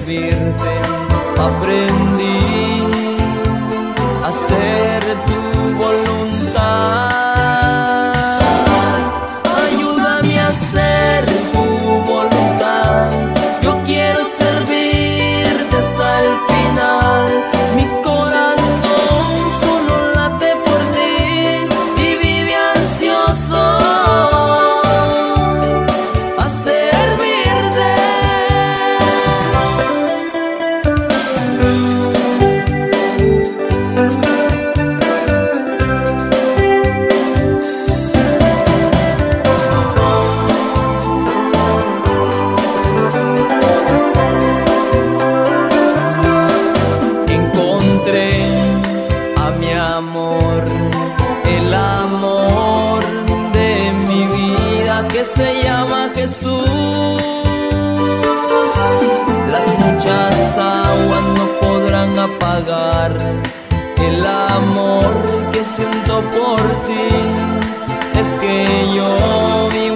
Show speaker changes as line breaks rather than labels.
servirte. Aprendí a hacer tu voluntad. Ayúdame a hacer tu voluntad. Yo quiero servirte hasta el final. Mi corazón solo late por ti y vive ansioso a servirte. Encontré a mi amor, el amor de mi vida, que se llama Jesús. Las muchas aguas no podrán apagar el amor que siento por ti. Es que yo vivo